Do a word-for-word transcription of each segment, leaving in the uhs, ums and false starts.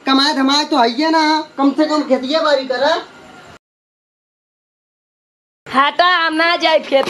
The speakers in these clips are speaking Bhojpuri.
कमाए धमाए तो है ना, कम से कम खेतिया बारी करा। हटा हम ना जाए खेत।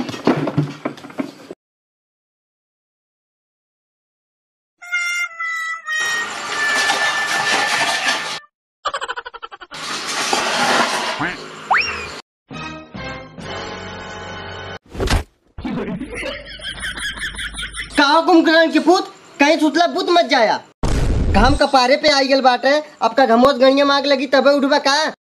कहा कुंभकर्ण के पुत कहीं सुतला बुत मत जाया। घाम कपारे पे आई गल बाटे, अब का घमोस गणिया मांग लगी तबे उठबा का।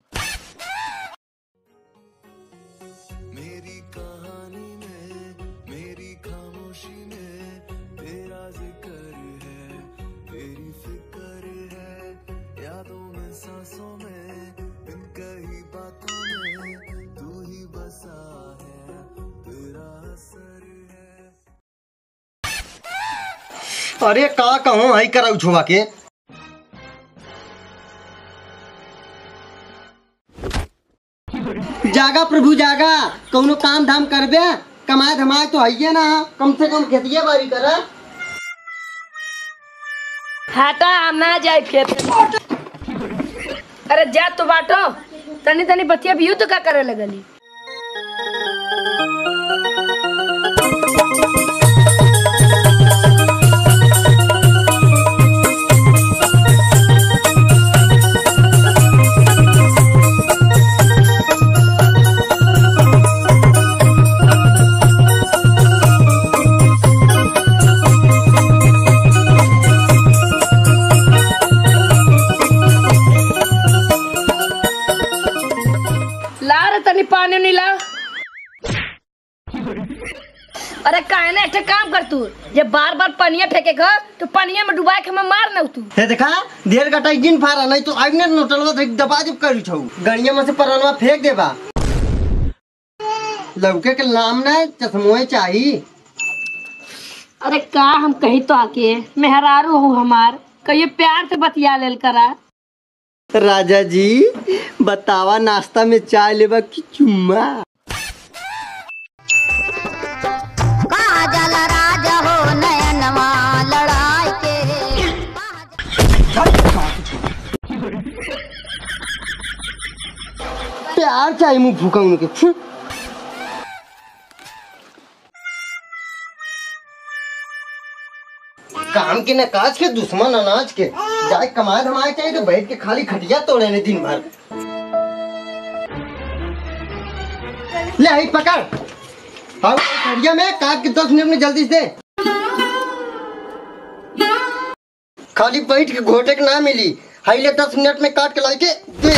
मेरी कहानी में मेरी खामोशी में तेरा जिक्र है, तेरी फिक्र है, यादों में सांसों में इन कई बातों में तू ही बसा है, तेरा असर है। अरे का कहूँ हई कराऊ छुआ के। जागा प्रभु जागा, कौनो काम धाम करबे, कमाए धमाए तो है ना, कम से कम खेतिया बारी करा। हटा हम ना जाए खेत। अरे जा तो बाटो, तनी तनी बतिया भी तो का करे लगली। पानी नहीं ला। अरे काहे ना एक काम कर तू, जब बार बार पनिया फेंकेगा तो पनिया में डुबा के मैं मार न तू। हे देखा देर का टाइम जिन फारा नहीं तो आगने नोटलवा से दबा जब करू छौ, गणिया में से परनवा फेंक देबा। लौके के नाम ना चश्मोए चाहिए। अरे का हम कही तो आके मेहरारू हूँ हमार, कहिए प्यार से बतिया लेल करा। राजा जी बतावा नाश्ता में चाय लेबा की चुम्मा। काजल राजा हो नयनवा लड़ाई के। प्यार चाहिए मुँह फूका उनके। काम के न काज के दुश्मन अनाज के, जाए कमाए धमाए चाहिए तो बैठ के खाली खटिया तोड़े ने दिन भर। ले आई पकड़, हाँ खटिया में काट के दस मिनट में जल्दी से। खाली बैठ के घोटे के ना मिली, हाई ले दस मिनट में काट के ला के दे।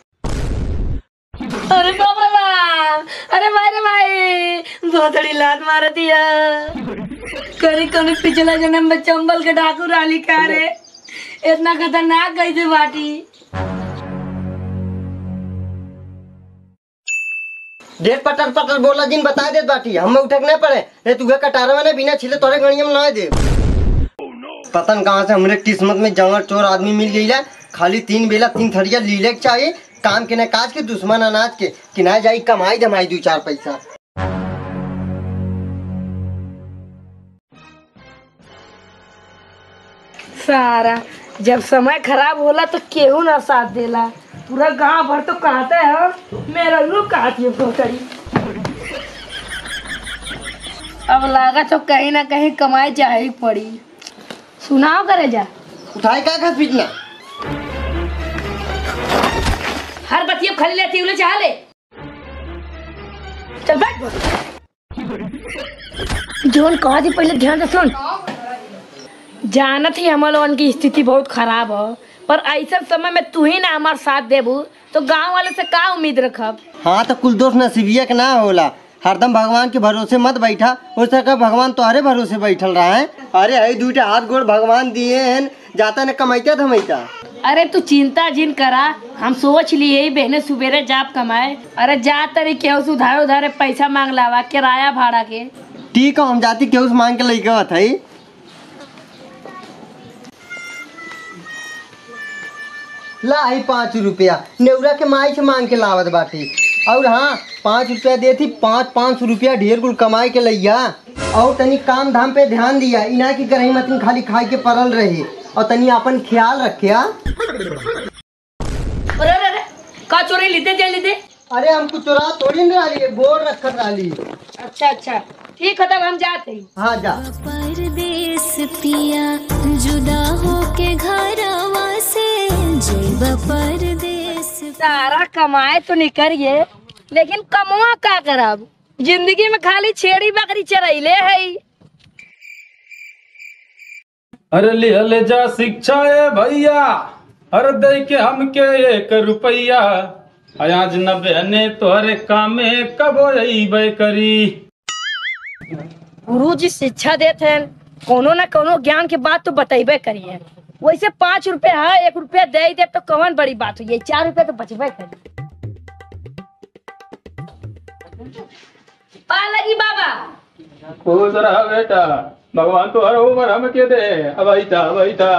अरे बाप रे बाप, अरे भाई रे भाई बहुत बड़ी लात मार दिया। करी करी पिछला जन्म में चंबल के डाकू राली का रे, इतना खतरनाक कैसे बाटी। ढेर पटर पटर बोला जिन बता दे बाटी, हम उठक नहीं पड़े नहीं तुगे कटारा में बिना छिले तोरे गणिया में ना दे। पतन कहाँ से हमरे किस्मत में जंगल चोर आदमी मिल गई है, खाली तीन बेला तीन थरिया लीले के चाहिए, काम के न काज के दुश्मन अनाज के, कि ना जाई कमाई धमाई दो चार पैसा। सारा जब समय खराब होला तो केहू ना साथ देला, पूरा गांव भर तो कहते हैं मेरा लोग कहती है भोसड़ी। अब लागा तो कहीं ना कहीं कमाई जाए पड़ी। सुनाओ करे जा उठाए का खस पीटना। हर बतिया खाली लेती उले चाह ले। चल बैठ। जोन कहा थी पहले ध्यान से सुन। जानत ही हमारे लोगन की स्थिति बहुत खराब हो, पर ऐसा समय में तू ही ना हमारे साथ देबू तो गांव वाले से का उम्मीद रखब। हाँ तो कुल दोस्त नसीबिया के ना होला, हरदम भगवान के भरोसे मत बैठा, हो सका भगवान तुम्हारे भरोसे बैठल रहा है। अरे हई दूटा हाथ गोड़ भगवान दिए हैं, जाता न कमाईता धमाईता। अरे तू चिंता जिन करा, हम सोच लिए ही बहने सुबेरे जाप कमाए। अरे जा तरी केहू से उधारे उधारे पैसा मांग लावा किराया भाड़ा के। ठीक है हम जाती केहू से मांग के लइका बात है। ला ही पाँच रुपया नेउरा के माई से मांग के लावत बाटी। और हाँ पाँच रुपया देती, पाँच पाँच सौ रुपया ढेर कुल कमाई के लैया। और तनी काम धाम पे ध्यान दिया, इना की करही मत खाली खाई के परल रही, और तनी अपन ख्याल रखिया। अरे अरे अरे का चोरी लेते चल लेते। अरे हमको चुरा थोड़ी नहीं रही है, बोर्ड रखत रही। अच्छा अच्छा ठीक है तब हम जाते हैं। हाँ जा। परदेस पिया जुदा होके घरवा से जब परदेस। सारा कमाए तो निकरिए लेकिन कमवा का करब, जिंदगी में खाली छेड़ी बकरी चरैले है। अरे लिहले जा शिक्षा है भैया, अरे दे के हमके एक रुपया, आज न बहने तोहरे कामे कब अइबे करी। गुरु जी शिक्षा देते हैं, कोनो न कोनो ज्ञान के बात तो बतेबे करिए। वैसे पाँच रुपए है, एक रुपया दे दे तो कौन बड़ी बात हुई, चार रुपया तो बचबे करिए। पा लगी बाबा। खुश रहा बेटा, भगवान तो हर उम्र हमके दे। अब ऐसा अब ऐसा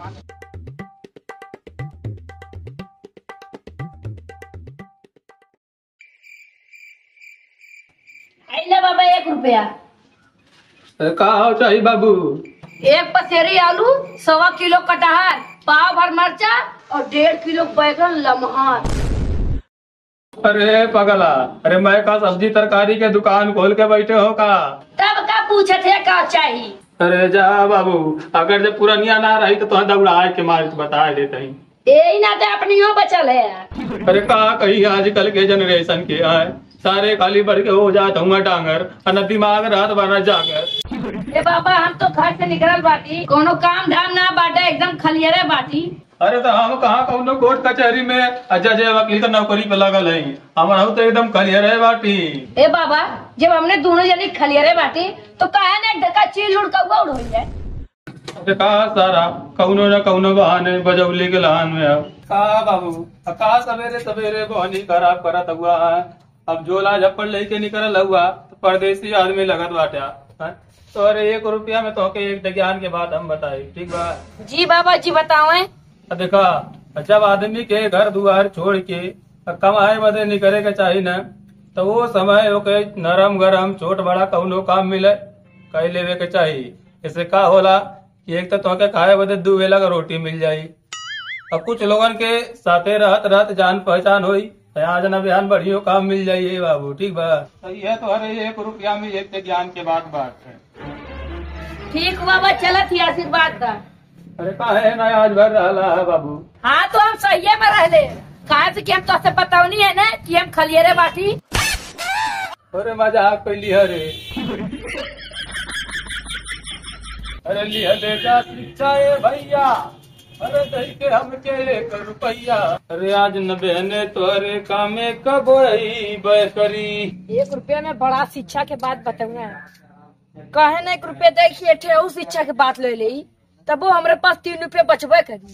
ले बाबा एक रुपया। कहा चाहिए बाबू? एक पसेरी आलू, सवा किलो कटहर, पाव भर मरचा और डेढ़ किलो बैगन लम्हार। अरे पगला, अरे मैं का सब्जी तरकारी के दुकान खोल के बैठे हो का? तब का पूछे थे का चाहिए? अरे जा बाबू, अगर जब पुरानिया ना रही तो तुम दौड़ा के मार बता देते ही। यही नाते अपनी हो बचल है। अरे कहा कही आजकल के जनरेशन के आए सारे खाली बढ़ के हो जात हूँ डांगर और दिमाग रात बना जाकर। ए बाबा हम तो घर से निकल बाटी, कोनो काम धाम ना बाटे, एकदम खलियरे बाटी। अरे तो हम कहाँ कौनो कोर्ट कचहरी में अजय जय वकील का नौकरी पे लगल है, हमारा तो एकदम खलियरे बाटी। ए बाबा जब हमने दोनों जनी खलियरे बाटी तो काहे ने एक धक्का चील उड़ का उड़ हुई है। कहा सारा कौनो न कौनो बहाने बजौली के लहान में अब कहा बाबू, कहा सवेरे सवेरे बहनी खराब करत हुआ है। अब झोला झप्पड़ लेके निकल हुआ तो परदेसी आदमी लगत बाटा। तो अरे एक रुपया में तो के एक ज्ञान के बात हम बताए, ठीक बा? जी बाबा जी बताओ। देखा, जब आदमी के घर दुआर छोड़ के कमाए बदे निकले के चाहिए न, तो वो समय ओके नरम गरम छोट बड़ा कौनो काम मिले कह लेवे के चाहिए। इससे का होला कि एक तो तोके खाए बदे दू वेला का रोटी मिल जाई, और कुछ लोगन के साथे रहत रहत जान पहचान हुई, आज न बयान बढ़ियो काम मिल जाइए बाबू, ठीक बा? तो यह तो हर एक रुपया में एक ज्ञान के बात बात है। ठीक बाबा चलत ही आशीर्वाद का। अरे का है ना आज भर रहा है बाबू। हाँ तो हम सही में रहले, कहा से कि हम तो से पता नहीं है ना कि हम खलियरे बाटी। अरे मजाक कैली अरे अरे लिया ले जा शिक्षा है भैया, अरे दही के हमके एक रुपया, अरे आज न बहने तोरे कामे कब अइबे करी। एक रुपया में बड़ा शिक्षा के बात बताऊंगा, कहे ना एक रुपया देखिए ठे उस शिक्षा के बात ले ली, तब वो हमारे पास तीन रुपया बचबे करी।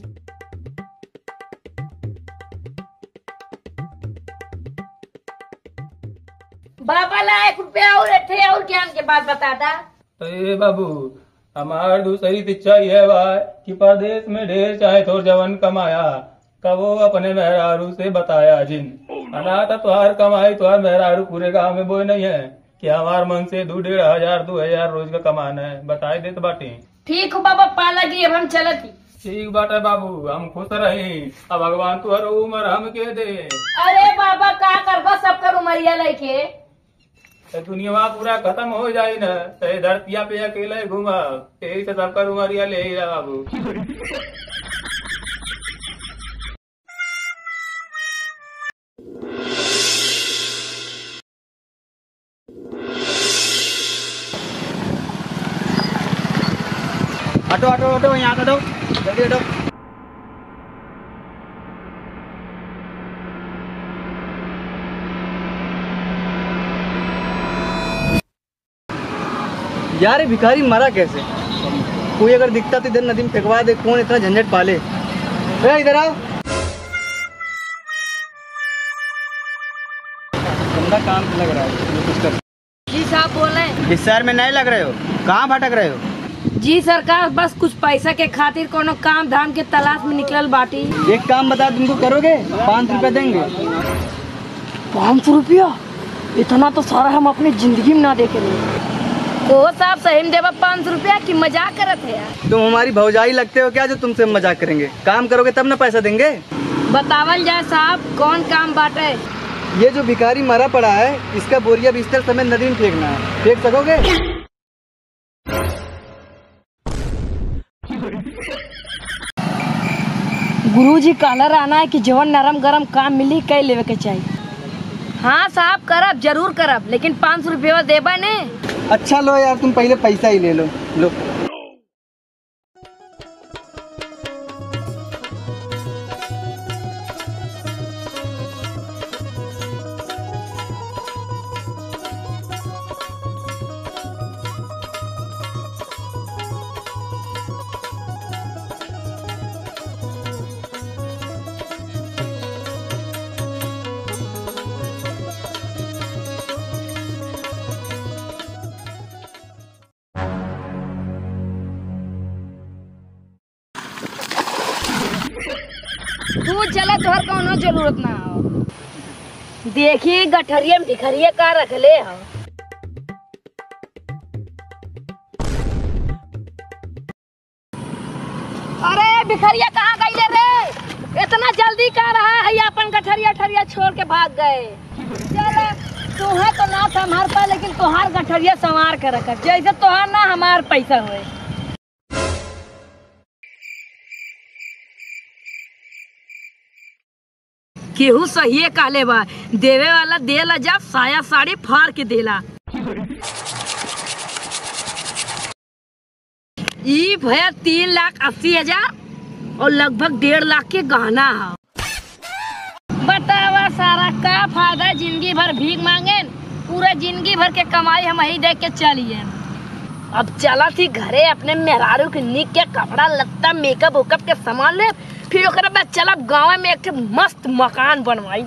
बाबा ला एक रुपया और ठे और ज्ञान के बात बताता। तो ये बाबू हमार दूसरी इच्छा यह बा कि परदेश में ढेर चाहे थोड़ जवन कमाया कबो अपने मेहरारू से बताया जिन, अनाथ तुहार कमाई तुहार मेहरारू पूरे गांव में बोए नहीं है कि हमार मन से दो डेढ़ हजार दो हजार रोज का कमाना है, बताई देते बाटी। ठीक हो बाबा पाला की अब हम चलत ही। ठीक बाटे बाबू, हम खुश रही, अब भगवान तू हर उम्र हमके दे। अरे बाबा का करबा सब कर उमरिया लेके दुनिया पूरा खत्म हो जाये न, तो धरतिया पे अकेले घूमा, यही से सबका उमरिया ले ही रहा बाबू। हटो हटो हटो, यहाँ हटो, जल्दी हटो। यार ये भिखारी मरा कैसे? कोई अगर दिखता तो इधर नदी में फेंकवा दे, कौन इतना झंझट पाले। ए इधर आओ। गंदा काम लग रहा है, कुछ कर। जी साहब बोल रहे हैं। इस शहर में नए लग रहे हो, कहाँ भटक रहे हो? जी सरकार बस कुछ पैसा के खातिर कोनो काम धाम के तलाश में निकलल बाटी। एक काम बता, तुमको करोगे? पाँच रुपया देंगे। पाँच सौ रुपया? इतना तो सारा हम अपनी जिंदगी में ना देखे। ओ साहब सही में देवा पाँच सौ रुपया की मजाक करत है यार। तुम हमारी भौजाई लगते हो क्या जो तुमसे मजाक करेंगे? काम करोगे तब ना पैसा देंगे। बतावल जाए साहब कौन काम बाटे? ये जो भिखारी मरा पड़ा है इसका बोरिया बिस्तर समेत नदी में फेंकना है। फेंक सकोगे? गुरुजी कहला रहना है कि जवन नरम गरम काम मिली कई लेवे के चाहिए। हाँ साहब करब जरूर करब, लेकिन पाँच सौ रुपया देबा ने। अच्छा लो यार, तुम पहले पैसा ही ले लो। लो तू चला तोहर कौनो जरूरत ना हो। देखी गठरिया में भिखरिया का रखले हो। अरे भिखरिया कहाँ गई रे? इतना जल्दी का रहा है? अपन गठरिया ठरिया छोड़ के भाग गए। चल तुहे तो ना संभार पा, लेकिन तोहार गठरिया संवार के रख, जैसे तोहार ना हमार पैसा हुए। केहू सही कहले बा, देवे वाला देला जा साया साड़ी फाड़ के देला। ई भैया तीन लाख अस्सी हजार और लगभग डेढ़ लाख के गहना है। बतावा सारा का फायदा जिंदगी भर भीख मांगे, पूरा जिंदगी भर के कमाई हम ही देख के चलिए। अब चला थी घरे अपने मेहरारू के निक के कपड़ा लत्ता मेकअप वेकअप के सामान ले, फिर ओकरा बाद चलब गाँव में एक मस्त मकान बनवाई।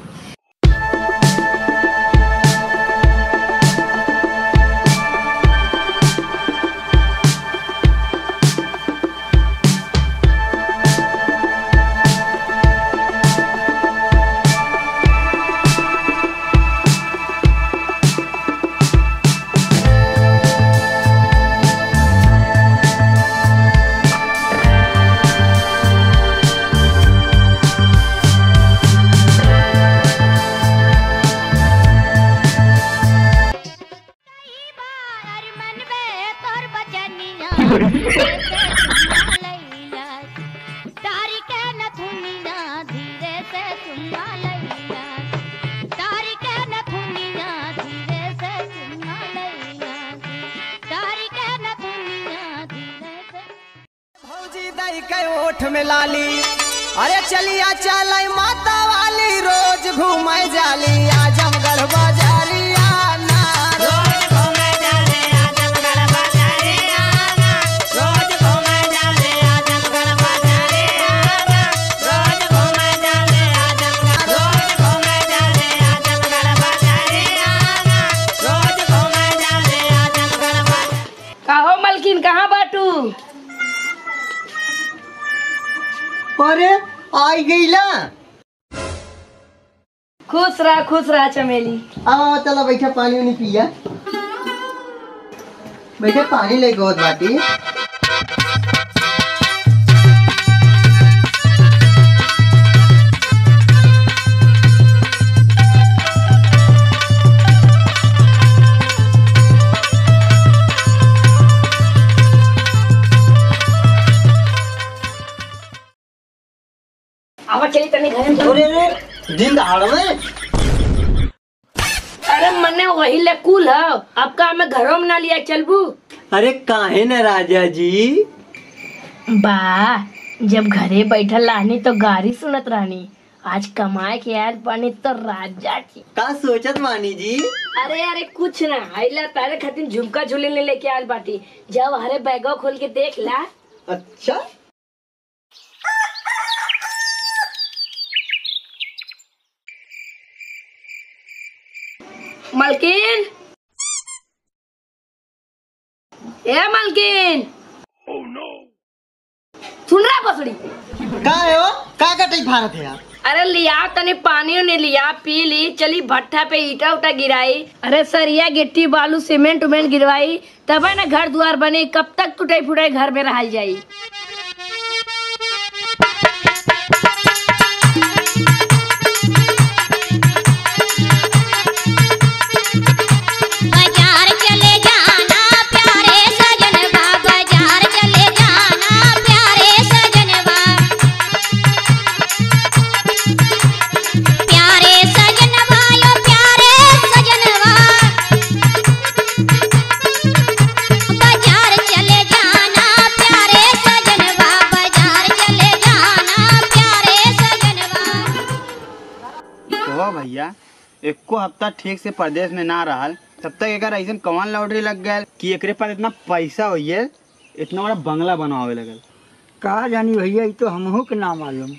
ओठ में लाली, अरे चलिया चल माता वाली, रोज घूमे जाली आजमगढ़ बाजारिया ना। रोज घूमे जाले आजमगढ़ बाजारिया ना, रोज घूमे जाले आजमगढ़ बाजारिया ना, रोज घूमे जाले आजमगढ़, रोज घूमे जाले आजमगढ़ बाजारिया ना, रोज घूमे जाले आजमगढ़ बाजारिया। कहो मलकिन कहाँ बाटू? अरे आई गईला। खुश रहा खुश रहा चमेली। आओ चलो बैठा, पानी उनी पिया। बैठे पानी लेके होत बाटी। चली तनी घर में। अरे रे दिन दहाड़ में। अरे मने वही ले कुल है, अब का मैं घरों में ना लिया चलबू? अरे काहे न राजा जी? बा जब घरे बैठल रहनी तो गाड़ी सुनत रहनी, आज कमाए के आयल पानी तो राजा की का सोचत मानी जी? अरे अरे कुछ ना, आइला तारे खातिर झुमका झूले ले लेके आयल बाटी, जब हरे बैगो खोल के देख ला। अच्छा मलकिन, ए मलकिन, oh, no. सुन रहा बसड़ी? का है हो? का कटे ही भारत है यार। अरे लिया तनी पानी ने लिया पी ली, चली भट्ठा पे ईटा उटा गिराई, अरे सरिया गिट्टी बालू सीमेंट उमेंट गिरवाई, तब है ना घर द्वार बने। कब तक टूटे फुटे घर में रह जाई। बाजार चले जाना प्यारे सजनवा, बाजार चले जाना प्यारे सजनवा, प्यारे सजनवा यो प्यारे सजनवा, बाजार चले जाना प्यारे सजनवा, बाजार चले जाना प्यारे सजनवा। तो भैया एको हफ्ता ठीक से प्रदेश में ना रहल, तब तक एक ऐसा कमान लॉटरी लग गया कि एकरे पास इतना पैसा हुई है, इतना बड़ा बंगला बनावे लगल। कहा जानी भैया, ये तो हमहू के ना मालूम।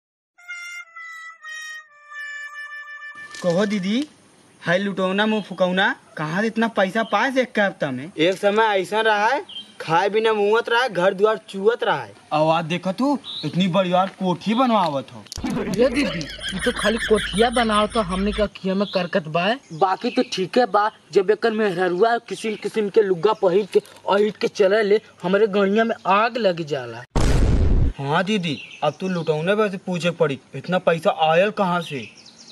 कहो दीदी, है लुटौना मुँह फुकौना कहाँ से इतना पैसा पाए से एक हफ्ता में? एक समय ऐसा रहा है, खाए बिना मुँहत रहा है, घर द्वार चुअत रहा है। आवाज देखा तू इतनी बड़ी कोठी बनवावत हो। ये दीदी ये तो खाली कोठिया बनाओ तो हमने का किया में करकत बा, बाकी तो ठीक है बा। जब एक मेहरुआ किस्म किस्म के लुग्गा पहिर के अहिट के चले ले, हमारे गड़िया में आग लग जाला। हाँ दीदी, अब तू लुटौने पे से पूछे पड़ी इतना पैसा आयल कहाँ से?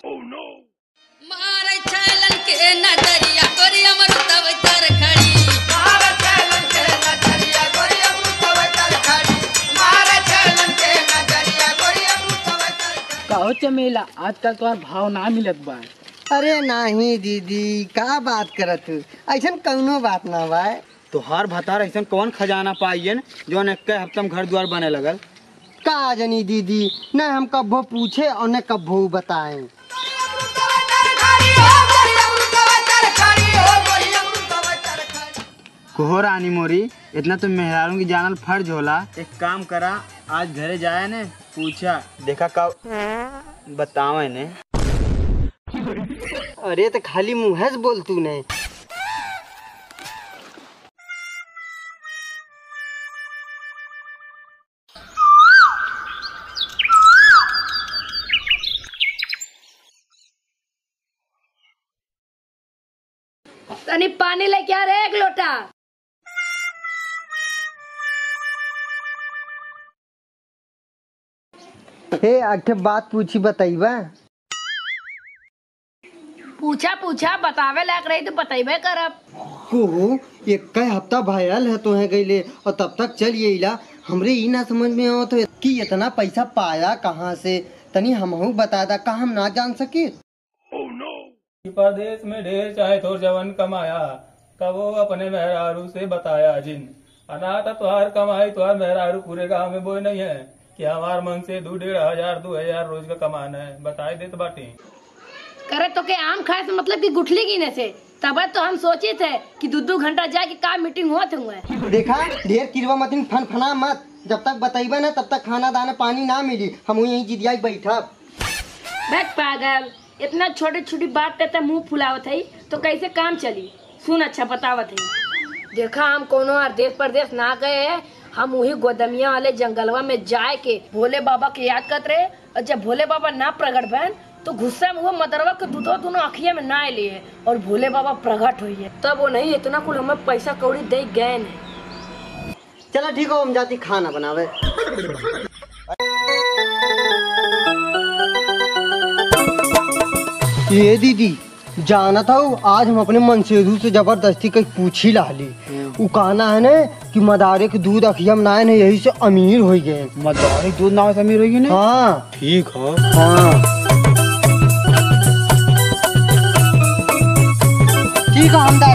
कहो चमेला, आजकल तो भाव ना मिलत बा। अरे नहीं दीदी, का बात करत तू? ऐसा कौनो बात ना बा। तोहार भतार ऐसा कौन खजाना पाइयन जो एक हफ्ता में घर द्वार बने लगल? का जानी दीदी, न हम कब्बो पूछे और न कब्बो बताए। कोहो रानी मोरी, इतना तो मेहरारू की जानल फर्ज होला। एक काम करा, आज घरे जाए ने पूछा देखा कब बतावे ने। अरे तो खाली मुँह से बोल तू नहीं। तनी पानी लेके आ रे एक लोटा। हे आखे बात पूछी बताइबा। पूछा पूछा बतावे लायक रही तो बताइबे करब। कोहो एक का हफ्ता भायल है तो है गईले और तब तक चल येला। हमरे ई ना समझ में आवत है कि इतना पैसा पाया कहाँ से, तनी हमहू बता दा, का हम ना जान सके। परदेश में ढेर चाहे थोर जवन कमाया, कबो अपने मेहरारू से बताया जिन। अनाथ तुहार कमाई तुहार मेहरारू पूरे गांव में बोई नहीं है कि हमार मन से दो डेढ़ हजार दो हजार रोज का कमाना है, बताए देत बाटी। करे तो के आम खाए से मतलब कि गुठली गिने से, तब तो हम सोचे थे कि दो दो घंटा जाके का मीटिंग होते हुए। देखा ढेर किरवा मतिन फन फना मत, जब तक बताइबा ना तब तक खाना दाना पानी ना मिली। हम यहीं जिदिया बैठा। बैठ पागल, इतना छोटी छोटी बात कहते मुंह फुलावत है तो कैसे काम चली। सुन अच्छा बतावत है, देखा हम कोनो देश परदेश ना गए, हम वही गोदमिया वाले जंगलवा में जाए के भोले बाबा के याद करते रहे। और जब भोले बाबा ना प्रकट भैन तो गुस्सा में वो मदरवा के दूधो दोनों अखिया में ना लिए और भोले बाबा प्रकट हुई है, तब वो नहीं इतना कुल हमें पैसा कौड़ी दे गए नहीं। चला ठीक हो, हम जाती खाना बनावे। ये दीदी जाना था आज हम अपने मनसेधु से जबरदस्ती कहीं पूछ ही लाली। वो कहना है ना कि मदारे के दूध अखिया में ना है, यही से अमीर हो गए। मदारे दूध ना से अमीर हो गए? हाँ ठीक है। हाँ ठीक है। हम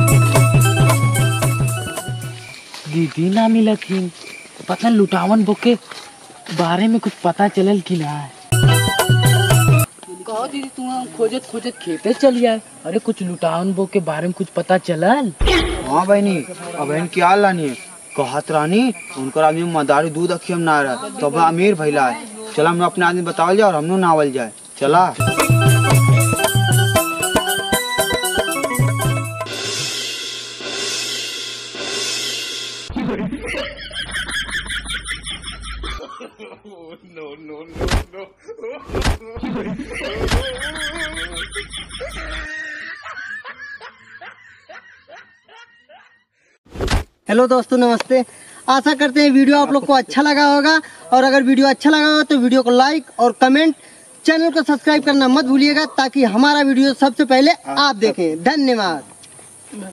दीदी ना मिला थी, पता लुटावन बो के बारे में कुछ पता चलल कि ना है? कहो दीदी तुम खोजत खोजत खेते चल आए। अरे कुछ लुटावन बो के बारे में कुछ पता चलल? हाँ बहनी, अब बहन क्या लानी है कहत रानी उनकर आदमी मदारी दूध अखियम ना रहा तो अब अमीर भैला है। चला हम अपने आदमी बतावल जाए और हम नावल जाए। चला no, no, no, no. Hello दोस्तों, नमस्ते। आशा करते हैं वीडियो आप लोग को अच्छा लगा होगा, और अगर वीडियो अच्छा लगा हो तो वीडियो को लाइक और कमेंट, चैनल को सब्सक्राइब करना मत भूलिएगा ताकि हमारा वीडियो सबसे पहले आप देखें। धन्यवाद।